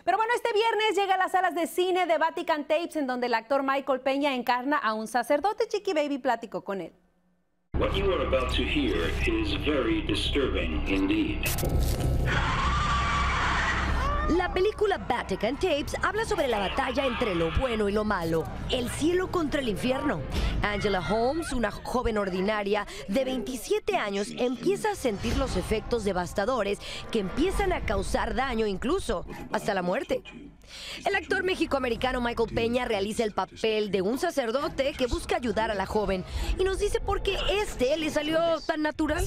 Pero bueno, este viernes llega a las salas de cine de Vatican Tapes, en donde el actor Michael Peña encarna a un sacerdote. Chiqui Baby platicó con él. What you are about to hear is very disturbing indeed. La película Vatican Tapes habla sobre la batalla entre lo bueno y lo malo, el cielo contra el infierno. Angela Holmes, una joven ordinaria de 27 años, empieza a sentir los efectos devastadores que empiezan a causar daño, incluso hasta la muerte. El actor mexicoamericano Michael Peña realiza el papel de un sacerdote que busca ayudar a la joven y nos dice por qué le salió tan natural.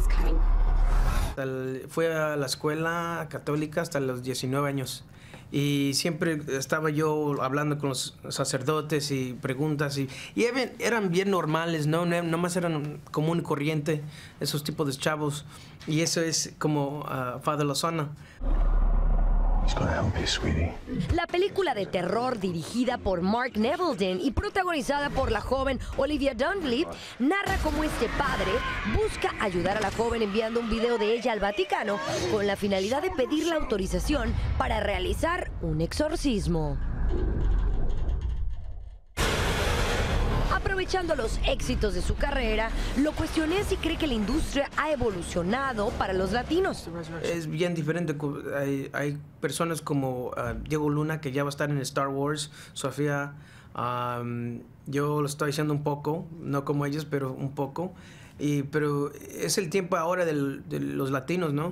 Fui a la escuela católica hasta los 19 años y siempre estaba yo hablando con los sacerdotes y preguntas y eran bien normales, ¿no? Nomás eran común y corriente esos tipos de chavos, y eso es como Father Lozano. La película de terror dirigida por Mark Neveldine y protagonizada por la joven Olivia Dunlop narra cómo este padre busca ayudar a la joven enviando un video de ella al Vaticano con la finalidad de pedir la autorización para realizar un exorcismo. Aprovechando los éxitos de su carrera, lo cuestioné si cree que la industria ha evolucionado para los latinos. Es bien diferente. Hay personas como Diego Luna, que ya va a estar en Star Wars, Sofía. Yo lo estoy haciendo un poco, no como ellos, pero un poco. Pero es el tiempo ahora de los latinos, ¿no?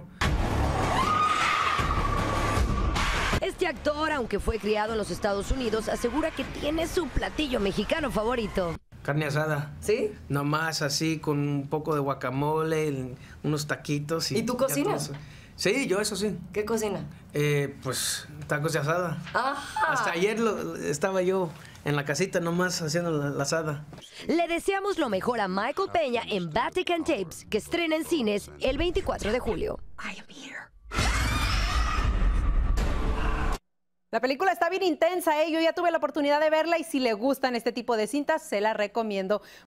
Este actor, aunque fue criado en los Estados Unidos, asegura que tiene su platillo mexicano favorito. Carne asada. ¿Sí? Nomás así, con un poco de guacamole, unos taquitos. ¿Y tú cocinas? Sí, yo eso sí. ¿Qué cocina? Pues tacos de asada. Ajá. Hasta ayer estaba yo en la casita nomás haciendo la asada. Le deseamos lo mejor a Michael Peña en Vatican Tapes, que estrena en cines el 24 de julio. I am here. La película está bien intensa, ¿eh? Yo ya tuve la oportunidad de verla y si le gustan este tipo de cintas, se la recomiendo.